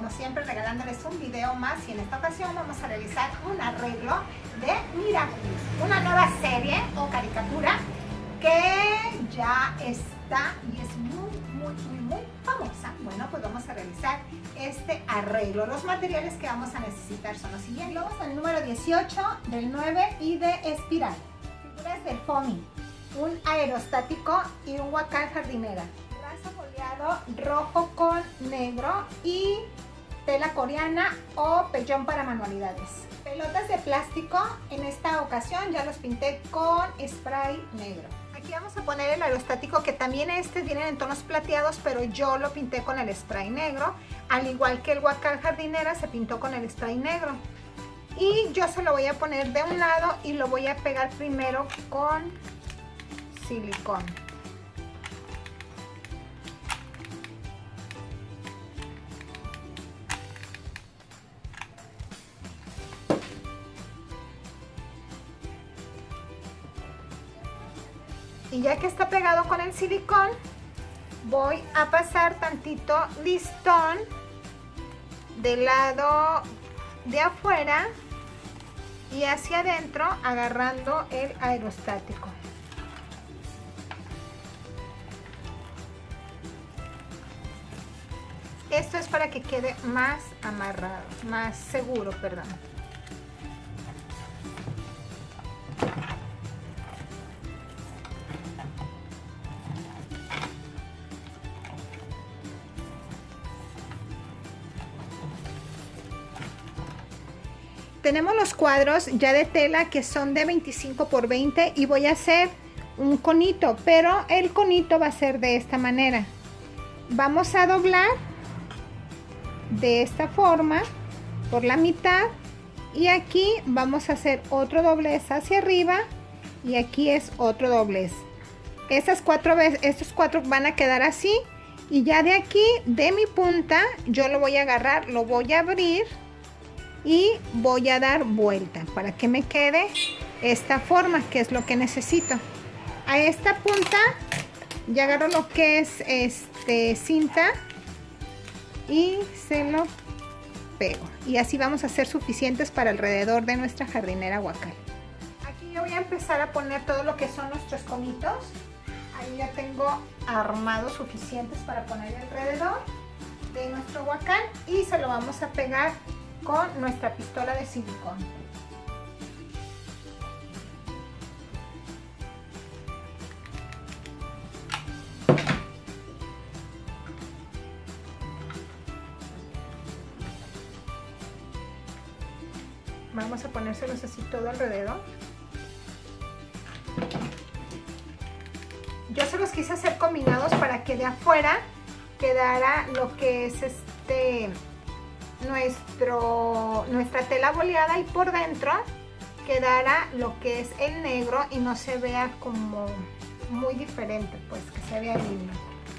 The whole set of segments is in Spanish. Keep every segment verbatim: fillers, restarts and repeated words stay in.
como siempre regalándoles un video más, y en esta ocasión vamos a realizar un arreglo de Miraculous, una nueva serie o caricatura que ya está y es muy, muy, muy, muy famosa. Bueno, pues vamos a realizar este arreglo. Los materiales que vamos a necesitar son los siguientes. Globos del número dieciocho, del nueve y de espiral. Figuras del foamy, un aerostático y un huacal jardinera. Brazo boleado rojo con negro y tela coreana o pellón para manualidades. Pelotas de plástico, en esta ocasión ya los pinté con spray negro. Aquí vamos a poner el aerostático, que también este viene en tonos plateados, pero yo lo pinté con el spray negro, al igual que el huacal jardinera se pintó con el spray negro. Y yo se lo voy a poner de un lado y lo voy a pegar primero con silicón. Y ya que está pegado con el silicón, voy a pasar tantito listón del lado de afuera y hacia adentro, agarrando el aerostático. Esto es para que quede más amarrado, más seguro, perdón. Tenemos los cuadros ya de tela que son de veinticinco por veinte y voy a hacer un conito, pero el conito va a ser de esta manera. Vamos a doblar de esta forma por la mitad y aquí vamos a hacer otro doblez hacia arriba y aquí es otro doblez. Estas cuatro veces, estos cuatro van a quedar así, y ya de aquí, de mi punta, yo lo voy a agarrar, lo voy a abrir y voy a dar vuelta para que me quede esta forma, que es lo que necesito. A esta punta ya agarro lo que es este cinta y se lo pego, y así vamos a hacer suficientes para alrededor de nuestra jardinera huacal. Aquí yo voy a empezar a poner todo lo que son nuestros conitos. Ahí ya tengo armados suficientes para poner alrededor de nuestro huacal, y se lo vamos a pegar con nuestra pistola de silicón. Vamos a ponérselos así todo alrededor. Yo se los quise hacer combinados para que de afuera quedara lo que es este nuestro nuestra tela boleada, y por dentro quedara lo que es el negro y no se vea como muy diferente, pues que se vea lindo.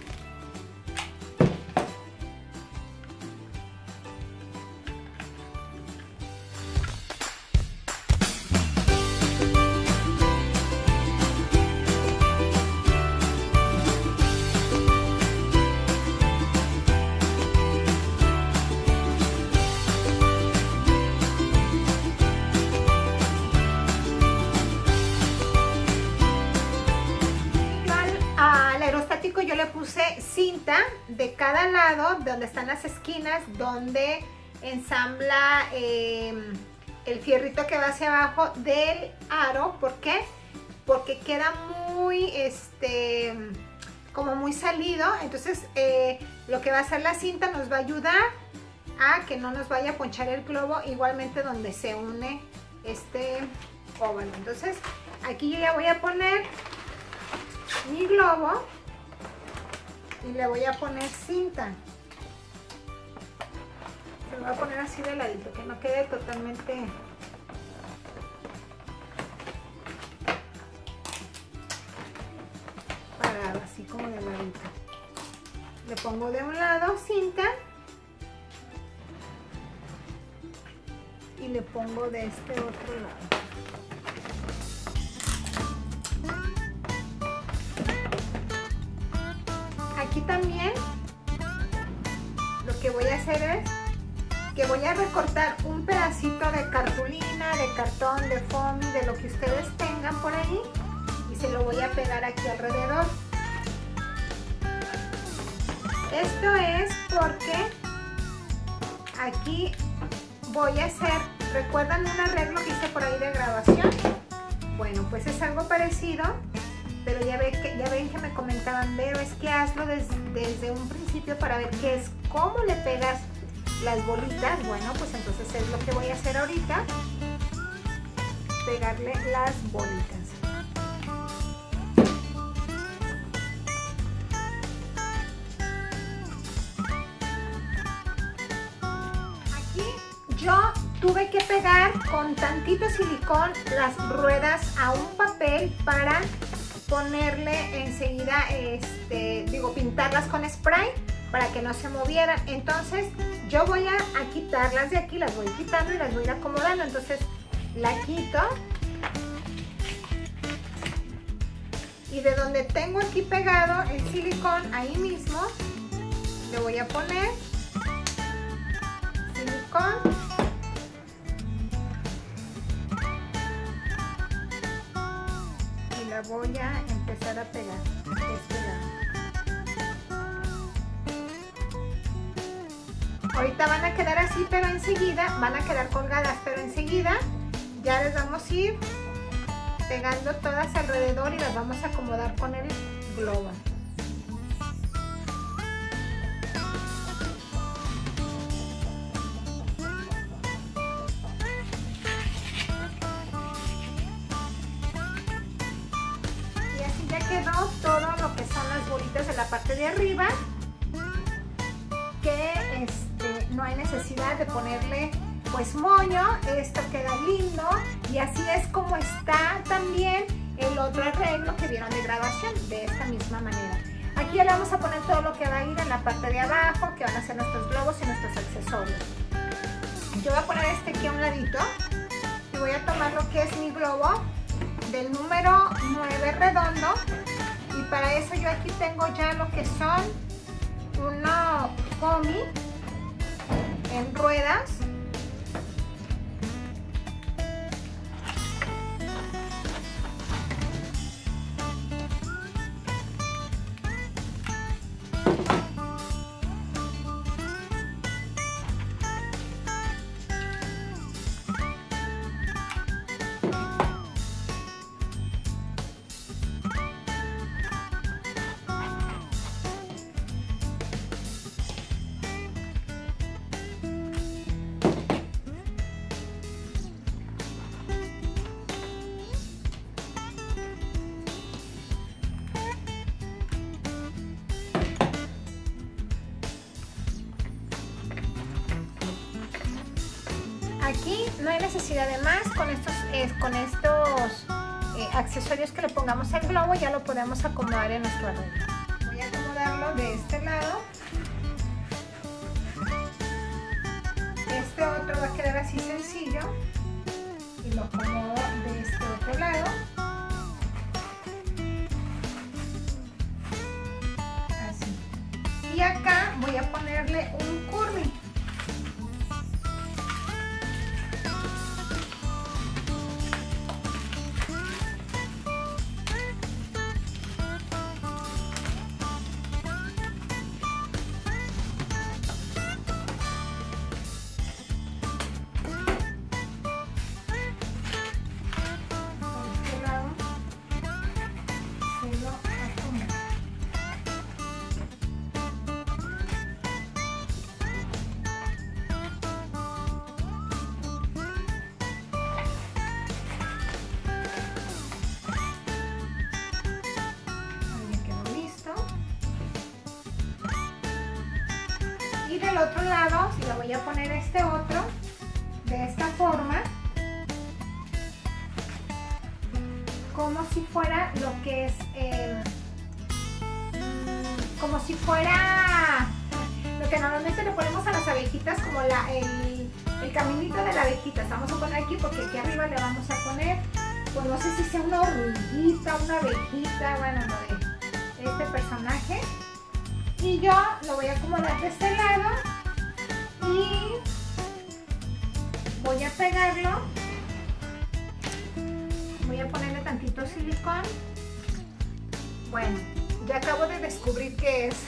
Yo le puse cinta de cada lado, donde están las esquinas, donde ensambla eh, el fierrito que va hacia abajo del aro. ¿Por qué? Porque queda muy, este, como muy salido. Entonces eh, lo que va a hacer la cinta nos va a ayudar a que no nos vaya a ponchar el globo, igualmente donde se une este óvalo. Entonces aquí yo ya voy a poner mi globo y le voy a poner cinta. Se lo voy a poner así de ladito, que no quede totalmente parado, así como de ladito. Le pongo de un lado cinta y le pongo de este otro lado. Aquí también lo que voy a hacer es que voy a recortar un pedacito de cartulina, de cartón, de foamy, de lo que ustedes tengan por ahí, y se lo voy a pegar aquí alrededor. Esto es porque aquí voy a hacer, ¿recuerdan un arreglo que hice por ahí de graduación? Bueno, pues es algo parecido, pero ya ven que, ya ven que me comentaban, pero es que hazlo des, desde un principio para ver qué es, cómo le pegas las bolitas. Bueno, pues entonces es lo que voy a hacer ahorita, pegarle las bolitas. Yo tuve que pegar con tantito silicón las ruedas a un papel para ponerle enseguida, este, digo, pintarlas con spray para que no se movieran. Entonces yo voy a, a quitarlas de aquí, las voy quitando y las voy a ir acomodando. Entonces la quito y de donde tengo aquí pegado el silicón, ahí mismo le voy a poner silicón. La voy a empezar a pegar de este lado. Ahorita van a quedar así, pero enseguida van a quedar colgadas, pero enseguida ya les vamos a ir pegando todas alrededor y las vamos a acomodar con el globo. Quedó todo lo que son las bolitas de la parte de arriba, que este, no hay necesidad de ponerle pues moño. Esto queda lindo y así es como está también el otro arreglo que vieron de graduación, de esta misma manera. Aquí ya le vamos a poner todo lo que va a ir en la parte de abajo, que van a ser nuestros globos y nuestros accesorios. Yo voy a poner este aquí a un ladito y voy a tomar lo que es mi globo del número nueve redondo, y para eso yo aquí tengo ya lo que son uno foamy en ruedas. Aquí no hay necesidad de más, con estos, eh, con estos eh, accesorios que le pongamos al globo ya lo podemos acomodar en nuestro arreglo. Voy a acomodarlo de este lado. Este otro va a quedar así sencillo y lo acomodo de este otro lado. Así. Y acá voy a ponerle un curly. Del otro lado, si le voy a poner este otro de esta forma, como si fuera lo que es eh, como si fuera lo que normalmente le ponemos a las abejitas, como la, el, el caminito de la abejita. Vamos a poner aquí porque aquí arriba le vamos a poner, pues no sé si sea una hormiguita, una abejita, bueno, lo de este personaje. Y yo lo voy a acomodar de este lado y son, bueno, ya acabo de descubrir qué es.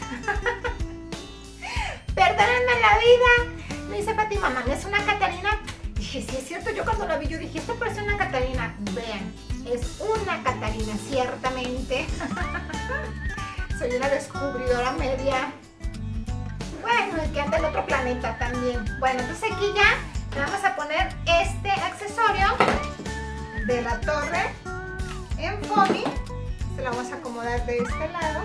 Perdónenme la vida. Me dice Fátima, mamá, ¿es una Catarina? Dije, sí es cierto, yo cuando la vi yo dije, esto parece una Catarina. Vean, es una Catarina, ciertamente. Soy una descubridora media. Bueno, y que anda en otro planeta también. Bueno, entonces aquí ya le vamos a poner este accesorio de la torre en foamy. Se lo vamos a acomodar de este lado.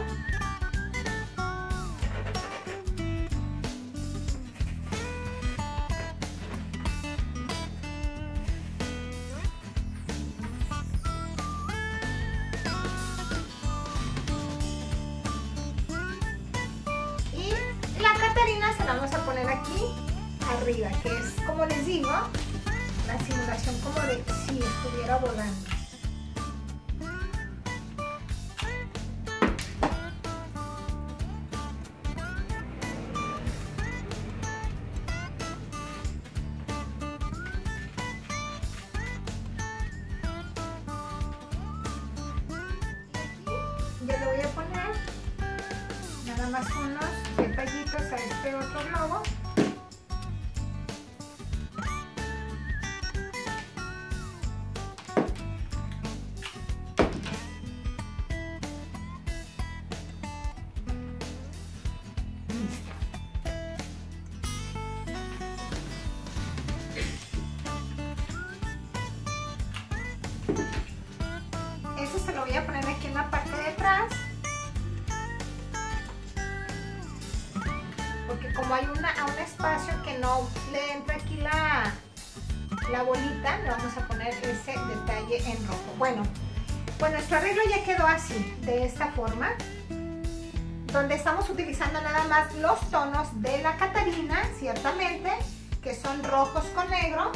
Se la vamos a poner aquí arriba, que es, como les digo, la simulación como de si estuviera volando. Y aquí yo le voy a poner nada más unos detallitos a este otro globo. Listo. Eso se lo voy a poner aquí en la parte de atrás. Porque como hay una, a un espacio que no le entra aquí la, la bolita, le vamos a poner ese detalle en rojo. Bueno, pues nuestro arreglo ya quedó así, de esta forma, donde estamos utilizando nada más los tonos de la Catarina, ciertamente, que son rojos con negro.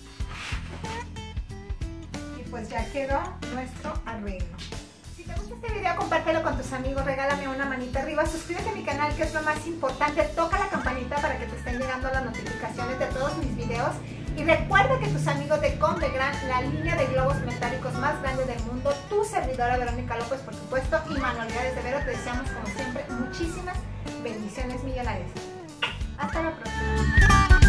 Y pues ya quedó nuestro arreglo. Si te gusta este video, compártelo con tus amigos, regálame una manita arriba, suscríbete a mi canal, que es lo más importante, toca la campanita para que te estén llegando las notificaciones de todos mis videos y recuerda que tus amigos de Convegran, la línea de globos metálicos más grande del mundo, tu servidora Verónica López, por supuesto, y Manualidades de Vero, te deseamos como siempre muchísimas bendiciones millonarias. Hasta la próxima.